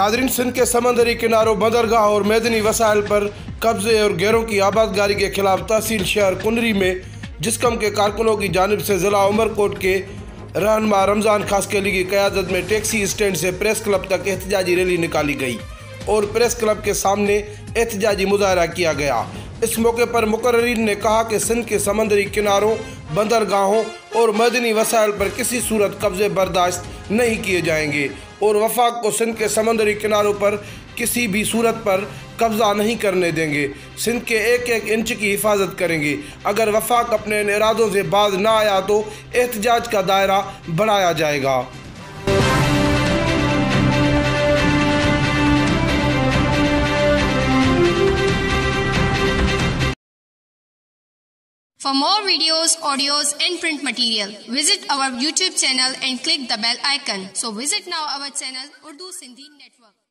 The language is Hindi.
नाजरीन, सिंध के समंदरी किनारों, बंदरगाह और मैदनी वसाइल पर कब्जे और गैरों की आबादगारी के खिलाफ तहसील शहर कुनरी में जस्कम के कारकुनों की जानिब से ज़िला उमरकोट के रहनुमा रमज़ान खासकेली की क़यादत में टैक्सी स्टैंड से प्रेस क्लब तक एहतजाजी रैली निकाली गई और प्रेस क्लब के सामने एहतजाजी मुजाहरा किया गया। इस मौके पर मुकर्रिरीन ने कहा कि सिंध के समंदरी किनारों, बंदरगाहों और मैदनी वसाइल पर किसी सूरत कब्जे बर्दाश्त नहीं किए जाएंगे और वफाक को सिंध के समंदरी किनारों पर किसी भी सूरत पर कब्जा नहीं करने देंगे। सिंध के एक एक इंच की हिफाजत करेंगे। अगर वफाक अपने इन इरादों से बाज ना आया तो एहतजाज का दायरा बढ़ाया जाएगा। For more videos, audios and print material, visit our YouTube channel and click the bell icon. So visit now our channel Urdu Sindi Network.